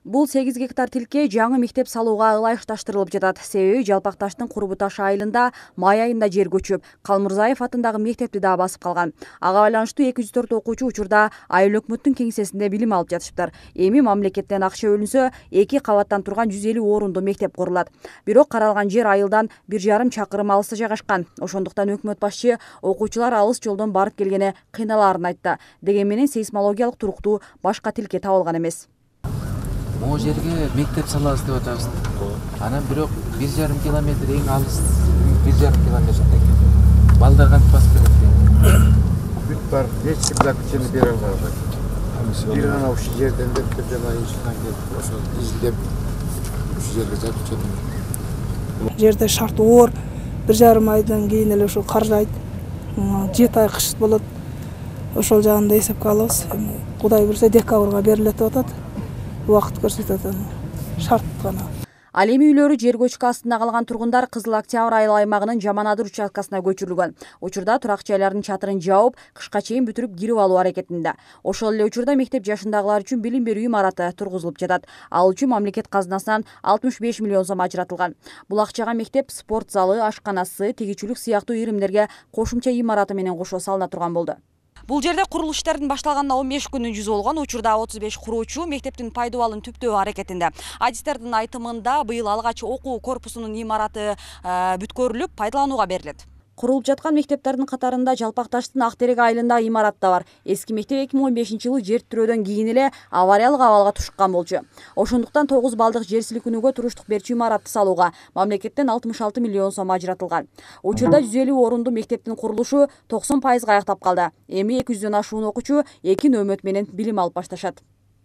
Бул 8 гектар тилке жаңы мектеп салууга ылайыкташтырылып жатат. Себеби Жалпакташтын Курбу Таш айылында май айында жер көчүп, Калмырзаев атындагы мектепти да басып калган. Ага байланыштуу 204 окуучу учурда айыл өкмөттүн кеңсесинде билим алып жатышыптыр. Эми мамлекеттен акча бөлүнсө, 2 кабаттан турган 150 орундуу мектеп курулат. Бирок каралган жер айылдан 1,5 чакырым алыста жайгашкан. Ошондуктан өкмөт башчы окуучулар алыс жолдон барып келгене кыйналаарын айтты. Дегени менен сейсмологиялык туруктуу башка тилке табылган эмес. Могу жерге мектеп салабыз деп атабыз. Анан бирок 1,5 километр эң алыс 1,5 километр экен. Балдар кантип басып келет? Бүт бар, эч ким заключение бере албайт. Бир гана ушул жерден деп жана институттан келип, ошо издеп ушул жерге заключение. Жерде шарт оор, 1,5 айдан кийин эле ошо каржайт. 7 ай кыш болот. Ошол жагында эсепке алабыз. Кудай билсе декабрга берилет деп атат. Убакыт көрсөтөт, шарт гана. Ал эми үйлөрү жер көчкү астында калган тургундар Кызыл Октябрь айыл аймагынын Жаманадыр участкасына көчүрүлгөн. Учурда турак жайлардын чатырын жаап, кышка чейин бүтүрүп кирип алуу аракетинде. Ошол эле учурда мектеп жашындагылар үчүн билим берүү имараты тургузулуп жатат. Ал үчүн мамлекет казынасынан 65 миллион сом ажыратылган. Бул акчага мектеп, спорт залы, ашканасы, тигичүлүк сыяктуу иримдерге кошумча имараты менен кошо салына турган болду. Бул жерде курулуш иштеринин башталганына 15 күнүн жүзү болгон. Учурда 35 куруучу мектептин пайдубалын түптөө аракетинде. Адистердин айтымында быйыл алгач окуу корпусунун имараты бүткөрүлүп, пайдаланууга берилет. Курулуп жаткан мектептердин катарында Жалпакташтын Актерек айылында имарат да бар. Эски мектеп 2015-жылы жер тирөөдөн кийин эле авариялык абалга тушкан болчу. Ошондуктан 9 балдык жер силкинүүгө туруштук берчү имаратты салууга мамлекеттен 66 миллион сом ажыратылган. Учурда 150 орундуу мектептин курулушу 90% аяктап калды. Эми 200дөн ашуун окуучу 2 нөөмөт менен билим алып башташат.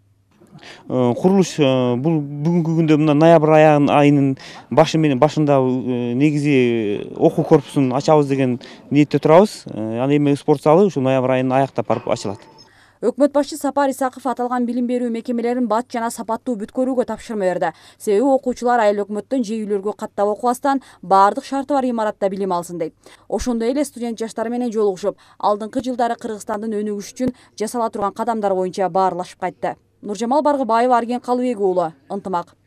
Курулуш бул бүгүнкү күндө мына ноябрь айынын башында негизи окуу корпусун ачабыз деген ниетте турабыз. Ал эми спорт залы ушу ноябрь айынын аяктап барып ачылат. Өкмөт башчы Сапар Исаков аталган билим берүү мекемелерин бат жана сапаттуу бүткөрүүгө тапшырма берди. Себеби окуучулар айыл өкмөттөн же үйлөргө каттап окубастан баардык шарты бар имаратта билим алсын дейт. Ошондой эле студент жаштар менен жолугушуп, алдыңкы жылдары Кыргызстандын өнүгүшү үчүн жасала турган кадамдар боюнча баарлашып кайтты. Нуржамал Баргыбаева, Арген Калыбек уулу, Ынтымак.